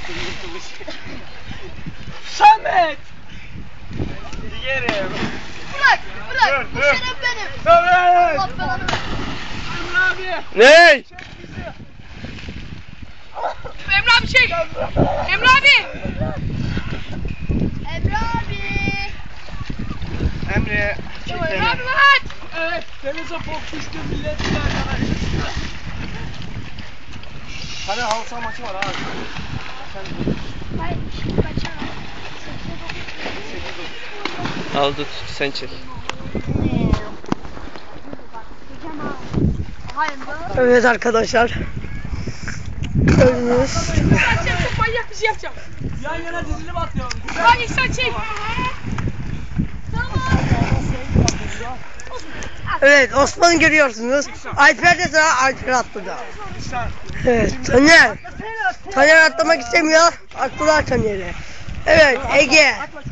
Samet! Yerim. Bırak. Bu şeref benim. Samet! Allah belanı. Emre abi! Ne? Emre abi çek. Emre abi. Emre abi. Emre! Emre abi bak. Evet, denize bok düştü millet arkadaşlar. Hani halı saha maçı var abi. Hayır, kaçar. Al tut sen çek. Evet arkadaşlar. Gördünüz. Yapacağım çok manyak bir şey yapacağım. Yan yana dizilip atlıyorum. Hadi sen çek. Evet Osman'ı görüyorsunuz. Alper de sana Alper attı da. Sen. Evet Taner. Taner atlamak istemiyor. Attılar Taner'i. Evet Ege.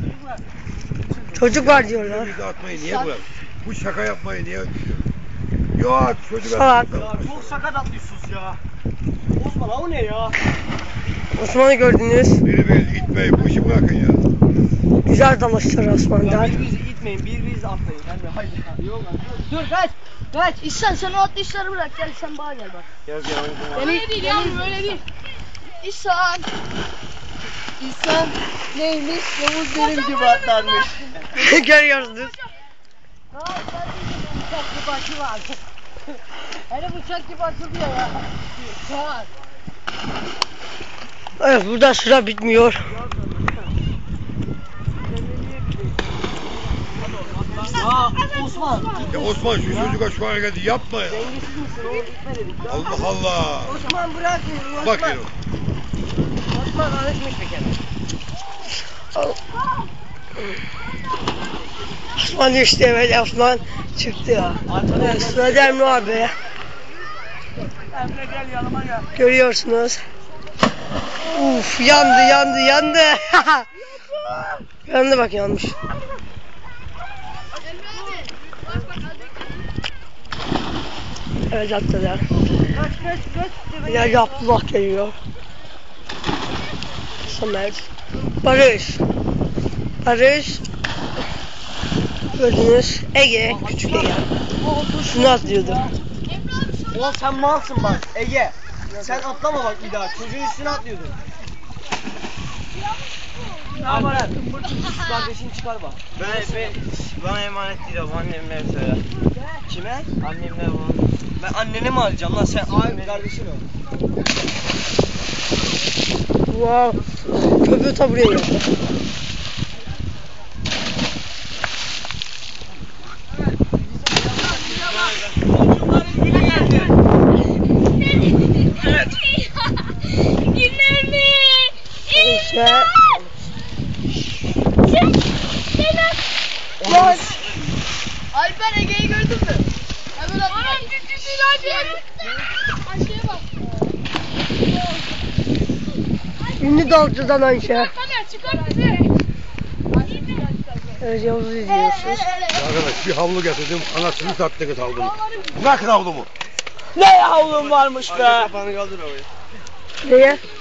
Çocuk var diyorlar. Bizi atmayı niye bırak? Bu şaka yapmayı niye düşünüyorsun? Yok çocuk Salak. atmayı. Ya çok sakat atlıyorsunuz ya. Osman o ne ya? Osman'ı gördünüz. Birbirinizi itmeyin, bu işi bırakın ya. Güzel dalaşlar Osman'dan. Birbirinizi itmeyin, birbirinizi atlayın. Emre haydi. Yok lan. Dur kaç. İhsan sen o atlı işleri bırak. Gel sen bana gel bak. Gel gel. Öyle değil yavrum öyle değil. İhsan. İnsan neymiş? Yavuz benim gibi atlarmış. Görüyorsunuz. Bıçak gibi açı var. Hele bıçak gibi açılıyor ya. Saat. Evet burada sıra bitmiyor. Aa Osman. Ya Osman şu çocuğa şu hareketi yapma ya. Dengesiz misin oğlum? Gitme dedik. Allah Allah. Osman bırakmıyor. Bak ya. Osman alışmış bir kere. Osman düştü evet Osman çıktı ya. Evet sırada Emre abi. Emre gel yanıma gel. Görüyorsunuz. Uf yandı. Yandı bak yanmış. Evet attılar. Kaç. İleride Abdullah geliyor. Samet. Barış. Gördünüz. Ege. Küçük Ege. Şunu atlıyordu. Ulan sen malsın bak Ege. Sen atlama bak bir daha. Çocuğun üstüne atlıyordun. Ne yapar? Kardeşin çıkar bak. Bana emanet değil abi annemler söyle. Kime? Annemler bana. Ben anneni mi alacağım lan sen? Abi kardeşin o. Wow. Köpüğü ta buraya geldi. İşte. Lan. Alper Ege'yi gördün mü? Hemen atla. Anam ciddi hadi. Ayşe'ye bak. Ünlü dalcıdan Ayşe. Hadi çıkar bizi. Evet Yavuz'u izliyorsunuz. Arkadaş bir havlu getirdim. Anasını sattınız havlumu. Bırakın havlumu. Ne havlun varmış be? Kafanı kaldır oraya. Neye?